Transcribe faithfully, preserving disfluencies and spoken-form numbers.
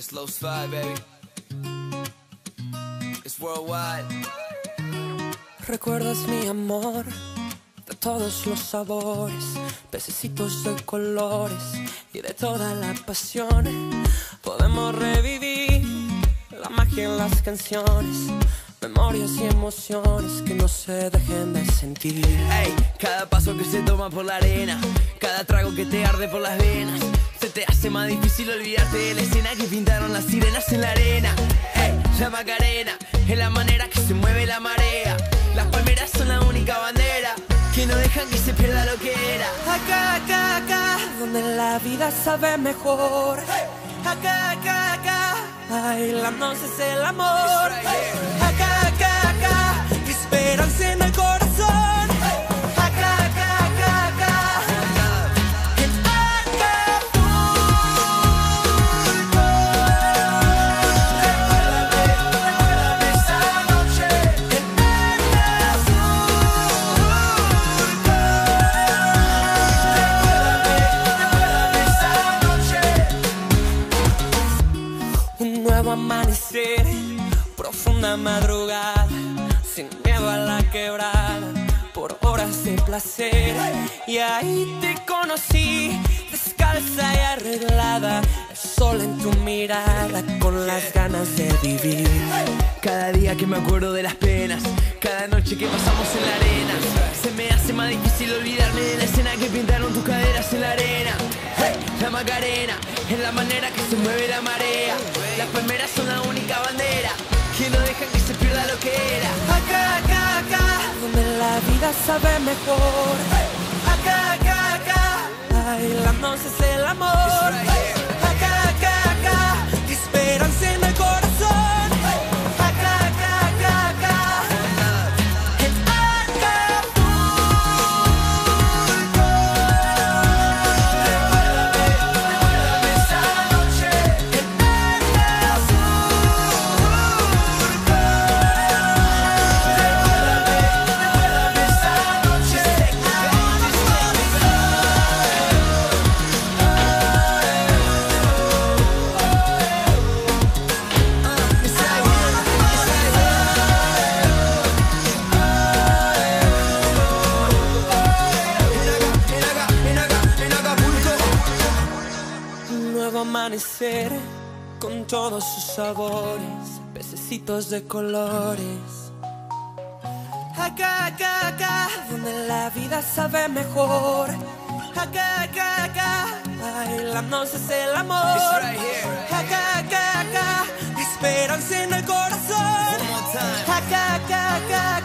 Slow slide, baby. It's worldwide. Recuerdas mi amor de todos los sabores, pececitos de colores y de toda la pasión. Podemos revivir la magia en las canciones, memorias y emociones que no se dejen de sentir. Ey, cada paso que se toma por la arena, cada trago que te arde por las venas, se te hace más difícil olvidarte de la escena que pintaron las sirenas en la arena. Ey, la Macarena es la manera que se mueve la marea. Las palmeras son la única bandera que no dejan que se pierda lo que era. Acá, acá, acá, donde la vida sabe mejor. Acá, acá, acá, bailándonos es el amor. Acá, acá, acá, esperanza en el corazón. Acá, acá, acá, acá, en Acapulco. Recuérdame, recuérdame esa noche en Acapulco. Recuérdame, recuérdame esa noche. Un nuevo amanecer, profunda madrugada, sin miedo a la quebrada, por horas de placer. Y ahí te conocí, descalza y arreglada, el sol en tu mirada, con las ganas de vivir. Cada día que me acuerdo de las penas, cada noche que pasamos en la arena, se me hace más difícil olvidarme de la escena que pintaron tus caderas en la arena. Hey, la Macarena es la manera que se mueve la marea. Las palmeras son la única bandera que no dejan que se pierda lo que era. Acá, acá, acá, donde la vida sabe mejor. Acá, acá, acá, bailándonos es el amor. Acá, acá, acá, esperanza en el corazón. Acá, acá, acá, acá, en Acapulco. Recuérdame, recuérdame esa noche en Acapulco. Recuérdame, recuérdame esa noche en Un nuevo amanecer con todos sus sabores, pececitos de colores. Acá, acá, acá, donde la vida sabe mejor. Acá, acá, acá, bailándonos es el amor. Acá, acá, acá, esperanza en el corazón. Acá, acá, acá.